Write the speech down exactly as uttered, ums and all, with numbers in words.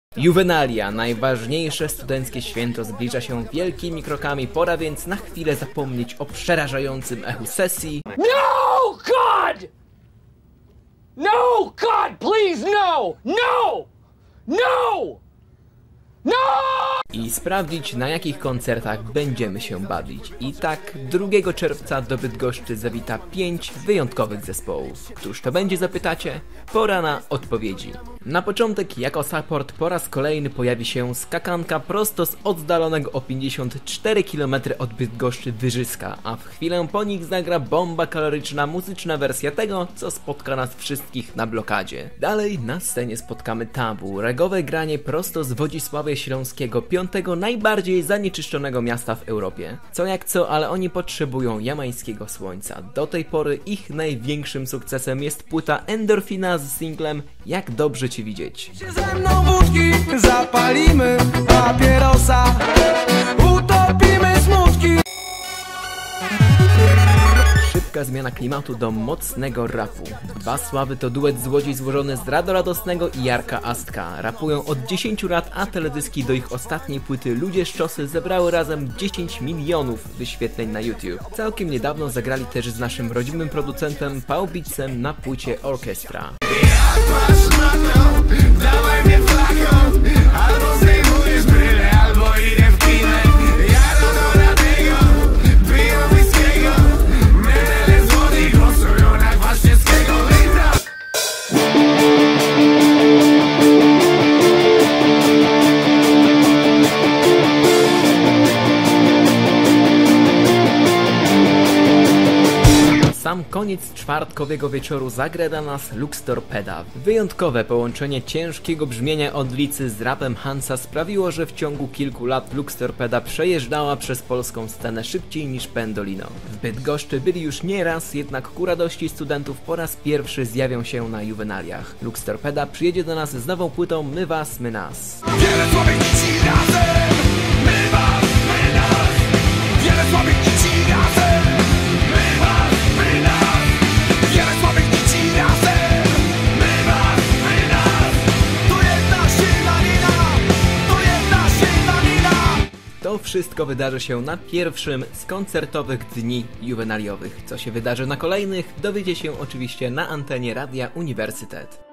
Juvenalia, najważniejsze studenckie święto, zbliża się wielkimi krokami, pora więc na chwilę zapomnieć o przerażającym echu sesji. No, God! No, God, please, no! No! No! No! I sprawdzić, na jakich koncertach będziemy się bawić. I tak drugiego czerwca do Bydgoszczy zawita pięć wyjątkowych zespołów. Któż to będzie, zapytacie? Pora na odpowiedzi. Na początek jako support po raz kolejny pojawi się skakanka prosto z oddalonego o pięćdziesiąt cztery kilometry od Bydgoszczy Wyżyska, a w chwilę po nich zagra bomba kaloryczna muzyczna wersja tego, co spotka nas wszystkich na blokadzie. Dalej na scenie spotkamy Tabu, regowe granie prosto z Wodzisława Śląskiego, piątego najbardziej zanieczyszczonego miasta w Europie. Co jak co, ale oni potrzebują jamańskiego słońca. Do tej pory ich największym sukcesem jest płyta Endorfina z singlem Jak dobrze Cię widzieć. Ze mną wódki zapalimy papierosa, utopimy smutki. Szybka zmiana klimatu do mocnego rapu. Dwa Sławy to duet z Łodzi złożony z Rado Radosnego i Jarka Astka. Rapują od dziesięciu lat, a teledyski do ich ostatniej płyty Ludzie z Czosy zebrały razem dziesięć milionów wyświetleń na YouTube. Całkiem niedawno zagrali też z naszym rodzimym producentem Paul Beatsem na płycie Orkiestra. Sam koniec czwartkowego wieczoru zagra dla nas Lux Torpeda. Wyjątkowe połączenie ciężkiego brzmienia Odlicy z rapem Hansa sprawiło, że w ciągu kilku lat Lux Torpeda przejeżdżała przez polską scenę szybciej niż Pendolino. W Bydgoszczy byli już nieraz, jednak ku radości studentów po raz pierwszy zjawią się na Juvenaliach. Lux Torpeda przyjedzie do nas z nową płytą My Was, My Nas. Wiele słabych dzieci razem, my was, my nas. Wiele słabych dzieci razem, my was, my nas. Wiele słabych dzieci razem, my was, my nas. To jedna silna to jedna silna. To wszystko wydarzy się na pierwszym z koncertowych dni juwenaliowych. Co się wydarzy na kolejnych, dowiecie się oczywiście na antenie Radia Uniwersytet.